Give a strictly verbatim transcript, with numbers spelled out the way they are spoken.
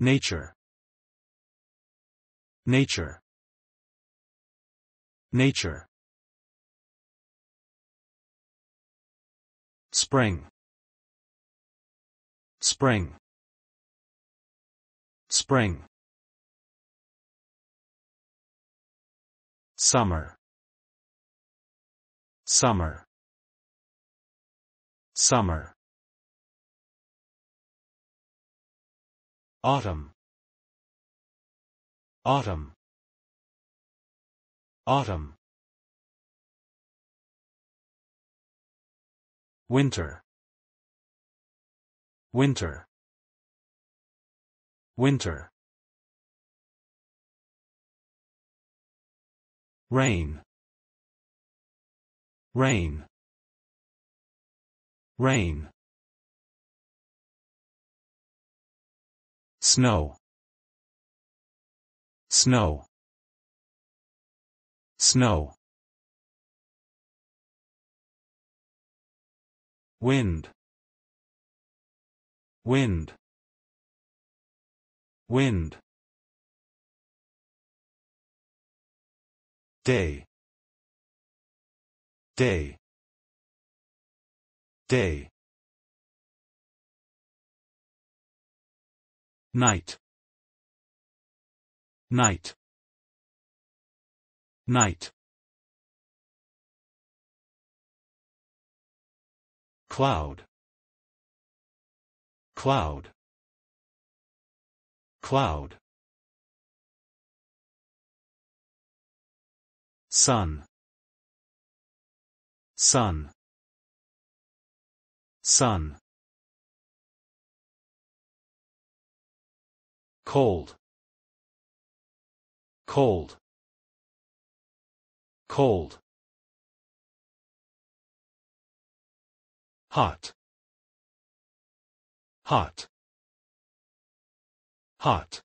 Nature. Nature. Nature. Spring. Spring. Spring. Summer. Summer. Summer. Autumn. Autumn. Autumn. Winter. Winter. Winter. Rain. Rain. Rain. Snow. Snow. Snow. Wind. Wind. Wind. Day. Day. Day. Night. Night. Night. Cloud. Cloud. Cloud. Sun. Sun. Sun. Cold. Cold. Cold. Hot. Hot. Hot.